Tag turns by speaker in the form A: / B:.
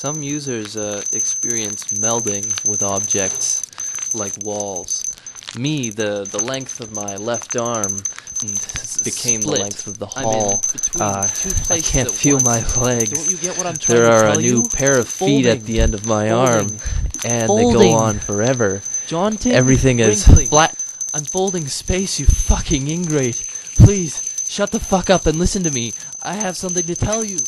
A: Some users experience melding with objects like walls. Me, the length of my left arm became the length of the hall. I can't feel my legs.
B: Don't you get what I'm trying
A: There
B: to
A: are
B: tell
A: a new
B: you?
A: pair of feet at the end of my arm, and they
B: Folding.
A: go on forever.
B: Jaunting,
A: Everything is
B: wrinkling.
A: flat. I'm folding space, you fucking ingrate. Please, shut the fuck up and listen to me. I have something to tell you.